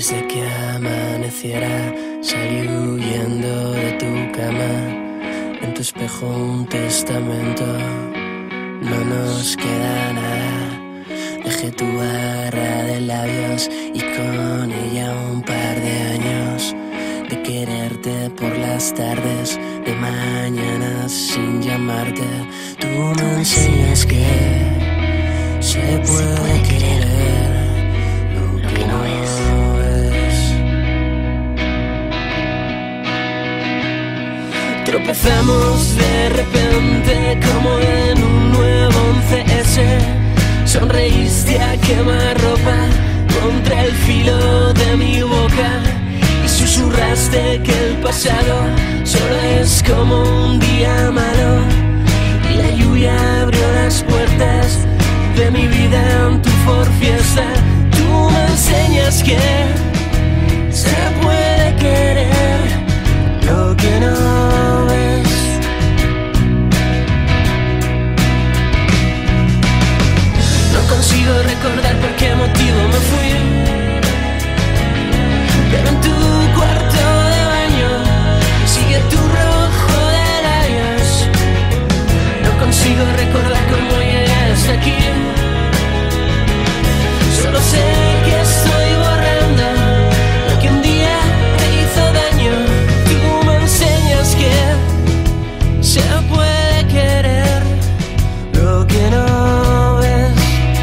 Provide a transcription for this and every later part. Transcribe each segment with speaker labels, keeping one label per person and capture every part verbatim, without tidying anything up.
Speaker 1: Desde que amaneciera salí huyendo de tu cama. En tu espejo un testamento, no nos queda nada. Dejé tu barra de labios y con ella un par de años de quererte por las tardes, de mañana sin llamarte. Tú me enseñas que se puede querer lo que no es. Tropezamos de repente como en un nuevo once ese. Sonreíste a quemarropa contra el filo de mi boca y susurraste que el pasado solo es como un día malo. Y la lluvia abrió las puertas de mi vida en tu Ford Fiesta. Tú me enseñas que se puede querer lo que no ves. No consigo recordar por qué motivo me fui, pero en tu cuarto de baño sigue tu rojo de labios. No consigo recordar cómo llegué hasta aquí. Solo sé que estoy borrando lo que un día te hizo daño. Tú me enseñas que se puede querer lo que no ves.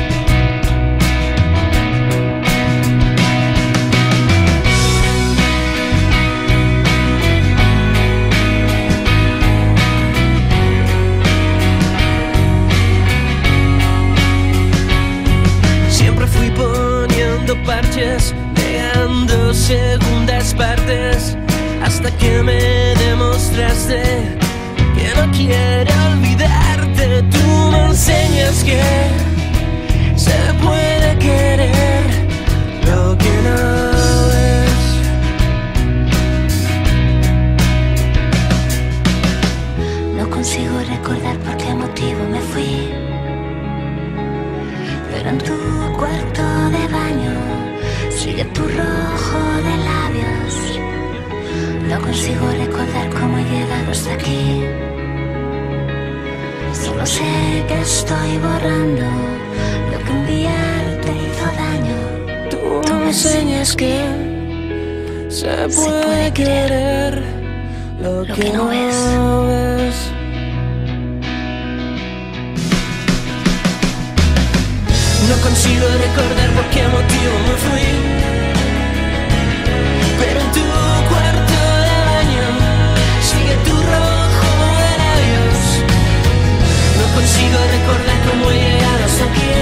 Speaker 1: Siempre fui poniendo parches, negando segundas partes, hasta que me demostraste que no quiero olvidarte. Tú me enseñas que se puede querer lo que no es.
Speaker 2: No consigo recordar por qué motivo me fui, pero en tu cuarto de baño sigue tu rojo de labios. No consigo recordar cómo he llegado hasta aquí. Solo sé que estoy borrando lo que un día te hizo daño.
Speaker 1: Tú, Tú me enseñas que se puede, se puede querer lo, lo que, que no ves. ves. No consigo recordar por qué motivo me fui, pero en tu cuarto de baño sigue tu rojo de labios. No consigo recordar cómo he llegado hasta aquí.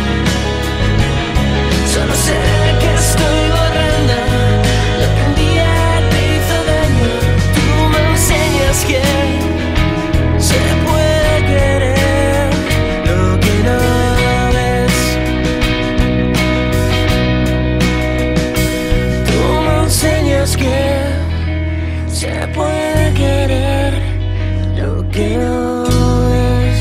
Speaker 1: Solo sé que estoy borrando lo que un día te hizo daño. Tú me enseñas que se puede querer lo que no ves. Tú me enseñas que se puede querer lo que no ves.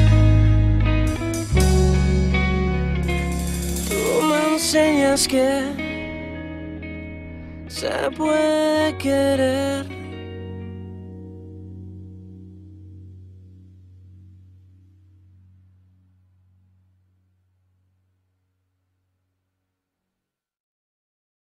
Speaker 1: Tú me enseñas que se puede querer